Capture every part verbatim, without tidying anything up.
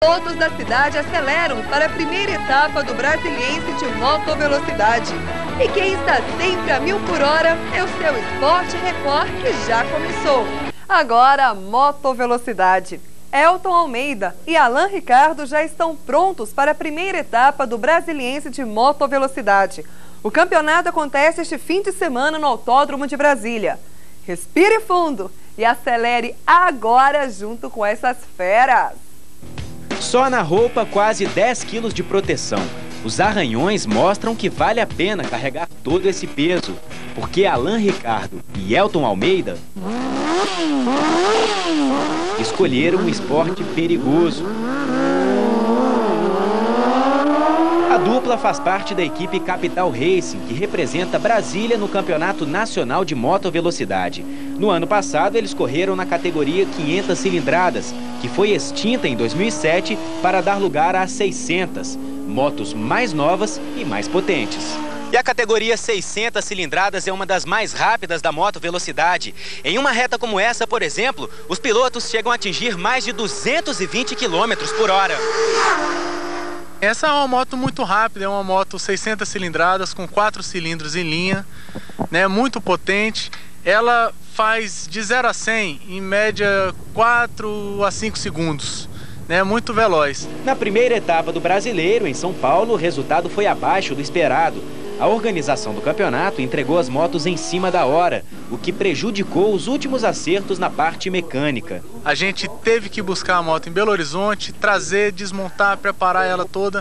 pilotos da cidade aceleram para a primeira etapa do Brasiliense de motovelocidade. E quem está sempre a mil por hora é o seu Sport Record, que já começou. Agora a motovelocidade. Elton Almeida e Alan Ricardo já estão prontos para a primeira etapa do Brasiliense de motovelocidade. O campeonato acontece este fim de semana no Autódromo de Brasília. Respire fundo e acelere agora junto com essas feras. Só na roupa, quase dez quilos de proteção. Os arranhões mostram que vale a pena carregar todo esse peso, porque Alan Ricardo e Elton Almeida escolheram um esporte perigoso. A dupla faz parte da equipe Capital Racing, que representa Brasília no Campeonato Nacional de Motovelocidade. No ano passado, eles correram na categoria quinhentas cilindradas, que foi extinta em dois mil e sete para dar lugar a seiscentas, motos mais novas e mais potentes. E a categoria seiscentas cilindradas é uma das mais rápidas da motovelocidade. Em uma reta como essa, por exemplo, os pilotos chegam a atingir mais de duzentos e vinte quilômetros por hora. Essa é uma moto muito rápida, é uma moto seiscentas cilindradas com quatro cilindros em linha, né, muito potente. Ela faz de zero a cem em média quatro a cinco segundos, né, muito veloz. Na primeira etapa do Brasileiro, em São Paulo, o resultado foi abaixo do esperado. A organização do campeonato entregou as motos em cima da hora, o que prejudicou os últimos acertos na parte mecânica. A gente teve que buscar a moto em Belo Horizonte, trazer, desmontar, preparar ela toda,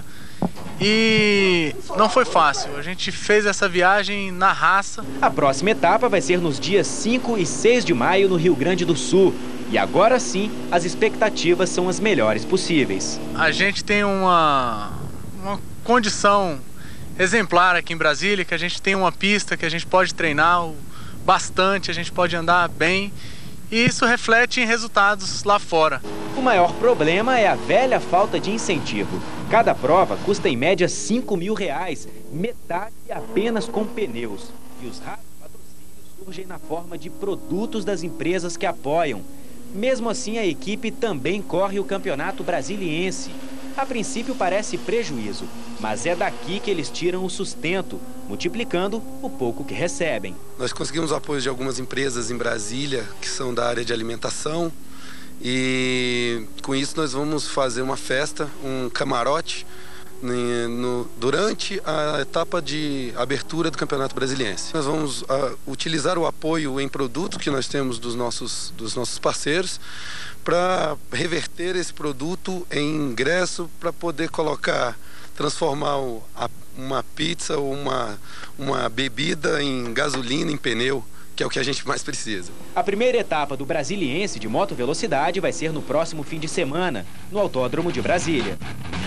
e não foi fácil. A gente fez essa viagem na raça. A próxima etapa vai ser nos dias cinco e seis de maio no Rio Grande do Sul. E agora sim, as expectativas são as melhores possíveis. A gente tem uma, uma condição exemplar aqui em Brasília, que a gente tem uma pista que a gente pode treinar bastante, a gente pode andar bem, e isso reflete em resultados lá fora. O maior problema é a velha falta de incentivo. Cada prova custa em média cinco mil reais, metade apenas com pneus. E os raros patrocínios surgem na forma de produtos das empresas que apoiam. Mesmo assim, a equipe também corre o Campeonato Brasiliense. A princípio parece prejuízo, mas é daqui que eles tiram o sustento, multiplicando o pouco que recebem. Nós conseguimos o apoio de algumas empresas em Brasília, que são da área de alimentação, e com isso nós vamos fazer uma festa, um camarote, no, durante a etapa de abertura do Campeonato Brasiliense. Nós vamos uh, utilizar o apoio em produtos que nós temos dos nossos, dos nossos parceiros, para reverter esse produto em ingresso, para poder colocar, transformar o, a, uma pizza ou uma, uma bebida em gasolina, em pneu, que é o que a gente mais precisa. A primeira etapa do Brasiliense de motovelocidade vai ser no próximo fim de semana, no Autódromo de Brasília.